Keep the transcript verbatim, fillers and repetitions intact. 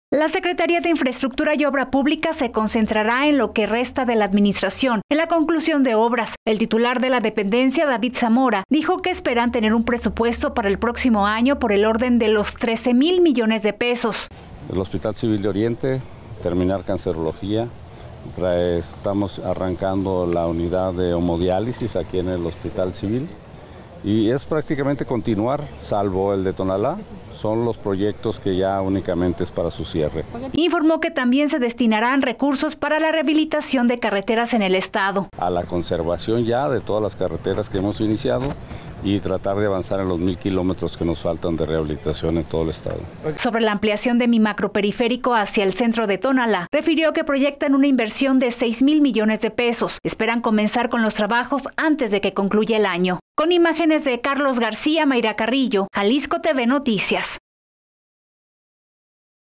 La Secretaría de Infraestructura y Obra Pública se concentrará en lo que resta de la administración, en la conclusión de obras. El titular de la dependencia, David Zamora, dijo que esperan tener un presupuesto para el próximo año por el orden de los trece mil millones de pesos. El Hospital Civil de Oriente, terminar cancerología. Estamos arrancando la unidad de hemodiálisis aquí en el Hospital Civil. Y es prácticamente continuar, salvo el de Tonalá. Son los proyectos que ya únicamente es para su cierre. Informó que también se destinarán recursos para la rehabilitación de carreteras en el estado. A la conservación ya de todas las carreteras que hemos iniciado y tratar de avanzar en los mil kilómetros que nos faltan de rehabilitación en todo el estado. Sobre la ampliación de mi macroperiférico hacia el centro de Tonalá, refirió que proyectan una inversión de seis mil millones de pesos. Esperan comenzar con los trabajos antes de que concluya el año. Con imágenes de Carlos García, Mayra Carrillo, Jalisco T V Noticias.